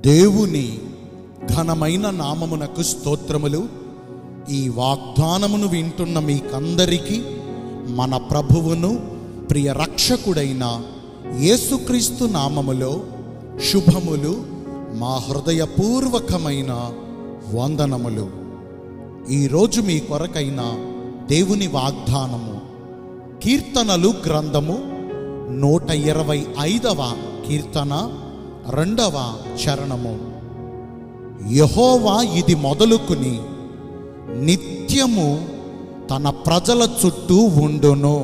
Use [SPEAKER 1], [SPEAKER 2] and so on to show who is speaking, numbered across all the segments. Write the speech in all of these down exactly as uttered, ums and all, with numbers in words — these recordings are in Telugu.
[SPEAKER 1] దేవుని ఘనమైన నామమునకు స్తోత్రములు. ఈ వాగ్దానమును వింటున్న మీకందరికీ మన ప్రభువును ప్రియ రక్షకుడైన యేసుక్రీస్తు నామములో శుభములు, మా హృదయపూర్వకమైన వందనములు. ఈరోజు మీ కొరకైన దేవుని వాగ్దానము కీర్తనలు గ్రంథము నూట ఇరవై ఐదవ కీర్తన రెండవ చరణము. యెహోవా ఇది మొదలుకుని నిత్యము తన ప్రజల చుట్టూ ఉండును.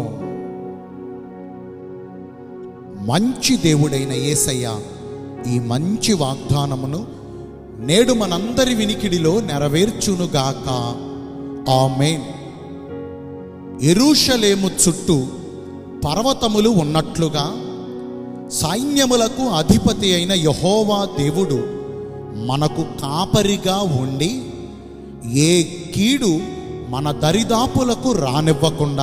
[SPEAKER 1] మంచి దేవుడైన యేసయ్య ఈ మంచి వాగ్దానమును నేడు మనందరి వినికిడిలో నెరవేర్చునుగాక. ఆమేన్. యెరూషలేము చుట్టూ పర్వతములు ఉన్నట్లుగా సైన్యములకు అధిపతి అయిన యెహోవా దేవుడు మనకు కాపరిగా ఉండి ఏ కీడు మన దరిదాపులకు రానివ్వకుండా,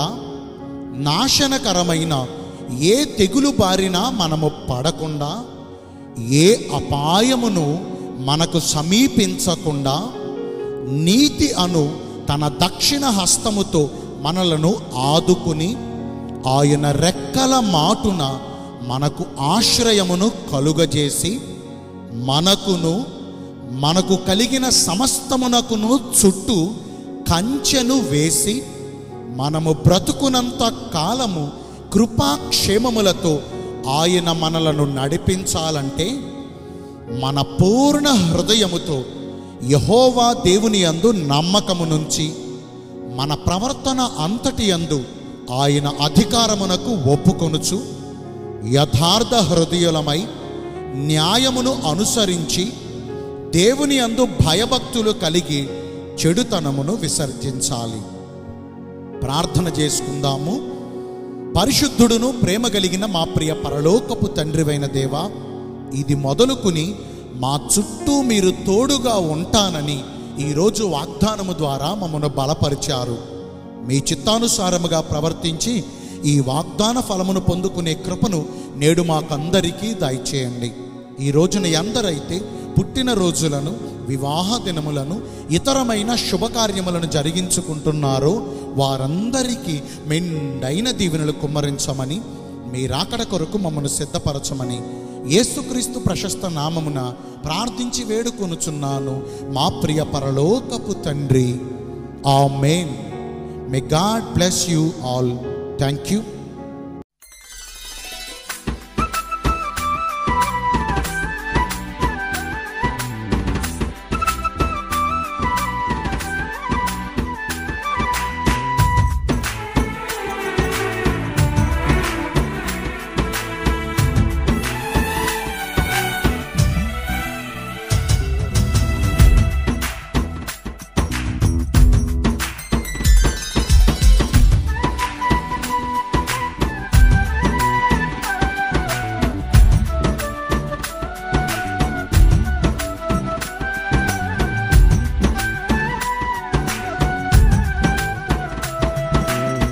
[SPEAKER 1] నాశనకరమైన ఏ తెగులు బారినా మనము పడకుండా, ఏ అపాయమును మనకు సమీపించకుండా నీతి అను తన దక్షిణ హస్తముతో మనలను ఆదుకుని ఆయన రెక్కల మాటున మనకు ఆశ్రయమును కలుగజేసి మనకును మనకు కలిగిన సమస్తమునకును చుట్టూ కంచెను వేసి మనము బ్రతుకునంత కాలము కృపాక్షేమములతో ఆయన మనలను నడిపించాలంటే మన పూర్ణ హృదయముతో యెహోవా దేవుని యందు నమ్మకము నుంచి మన ప్రవర్తన అంతటి యందు ఆయన అధికారమునకు ఒప్పుకొనుచు యథార్థ హృదయులమై న్యాయమును అనుసరించి దేవుని యందు భయభక్తులు కలిగి చెడుతనమును విసర్జించాలి. ప్రార్థన చేసుకుందాము. పరిశుద్ధుడును ప్రేమ కలిగిన మా ప్రియ పరలోకపు తండ్రివైన దేవా, ఇది మొదలుకుని మా చుట్టూ మీరు తోడుగా ఉంటానని ఈరోజు వాగ్దానము ద్వారా మమ్మను బలపరిచారు. మీ చిత్తానుసారముగా ప్రవర్తించి ఈ వాగ్దాన ఫలమును పొందుకునే కృపను నేడు మాకందరికీ దయచేయండి. ఈ రోజున ఎందరైతే పుట్టిన రోజులను, వివాహ దినములను, ఇతరమైన శుభకార్యములను జరిగించుకుంటున్నారో వారందరికీ మెండైన దీవెనలు కుమ్మరించమని, మీ రాకడ కొరకు మమ్మను సిద్ధపరచమని యేసుక్రీస్తు ప్రశస్త నామమున ప్రార్థించి వేడుకొనుచున్నాను మా ప్రియ పరలోకపు తండ్రి. ఆమేన్. May God bless you all. Thank you.